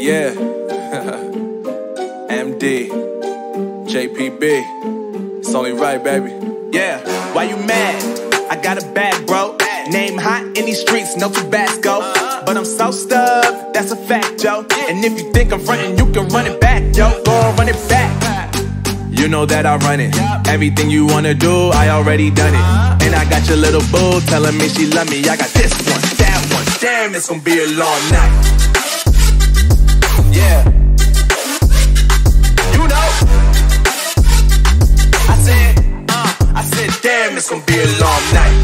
Yeah. MD. JPB. It's only right, baby. Yeah, why you mad? I got a bag, bro. Name hot in these streets, no Tabasco. But I'm so stubbed, that's a fact, yo. And if you think I'm frontin', you can run it back, yo. Go and run it back. You know that I run it. Everything you wanna do, I already done it. And I got your little boo telling me she love me. I got this one, that one. Damn, it's gonna be a long night. Yeah. You know. I said, damn, it's gonna be a long night.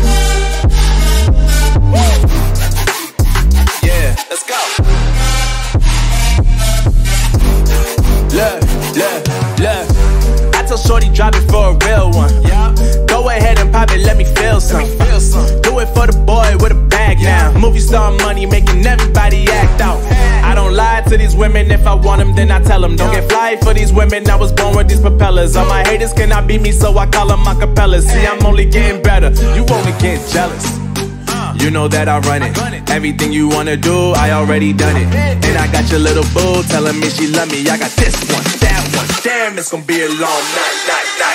Yeah, let's go. Look. I told Shorty drop it for a real one. Go ahead and pop it, let me feel some. Do it for the boy with a bag now. Movie star money making everybody act out. I don't lie to these women, if I want them then I tell them. Don't get fly for these women, I was born with these propellers. All my haters cannot beat me, so I call them acapellas. See, I'm only getting better, you only getting jealous. You know that I run it. Everything you wanna do, I already done it. And I got your little boo telling me she love me. I got this one, that one. Damn, it's gonna be a long night.